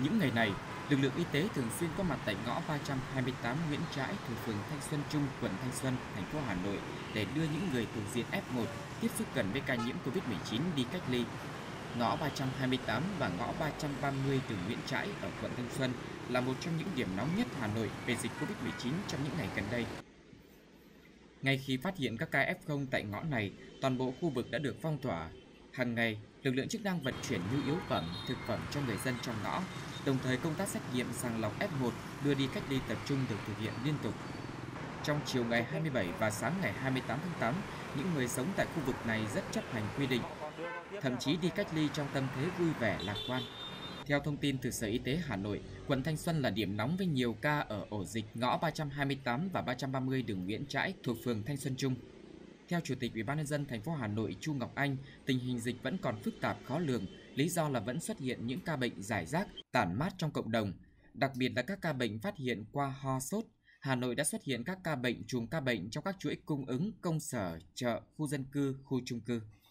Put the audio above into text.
Những ngày này, lực lượng y tế thường xuyên có mặt tại ngõ 328 Nguyễn Trãi thuộc phường Thanh Xuân Trung, quận Thanh Xuân, thành phố Hà Nội để đưa những người thuộc diện F1 tiếp xúc gần với ca nhiễm COVID-19 đi cách ly. Ngõ 328 và ngõ 330 đường Nguyễn Trãi ở quận Thanh Xuân là một trong những điểm nóng nhất Hà Nội về dịch COVID-19 trong những ngày gần đây. Ngay khi phát hiện các ca F0 tại ngõ này, toàn bộ khu vực đã được phong tỏa. Hàng ngày, lực lượng chức năng vận chuyển nhu yếu phẩm, thực phẩm cho người dân trong ngõ. Đồng thời công tác xét nghiệm sàng lọc F1 đưa đi cách ly tập trung được thực hiện liên tục. Trong chiều ngày 27 và sáng ngày 28 tháng 8, những người sống tại khu vực này rất chấp hành quy định, thậm chí đi cách ly trong tâm thế vui vẻ lạc quan. Theo thông tin từ Sở Y tế Hà Nội, quận Thanh Xuân là điểm nóng với nhiều ca ở ổ dịch ngõ 328 và 330 đường Nguyễn Trãi thuộc phường Thanh Xuân Trung. Theo Chủ tịch Ủy ban nhân dân thành phố Hà Nội Chu Ngọc Anh, tình hình dịch vẫn còn phức tạp khó lường, lý do là vẫn xuất hiện những ca bệnh rải rác, tản mát trong cộng đồng, đặc biệt là các ca bệnh phát hiện qua ho sốt. Hà Nội đã xuất hiện các ca bệnh chùm ca bệnh trong các chuỗi cung ứng công sở, chợ, khu dân cư, khu chung cư.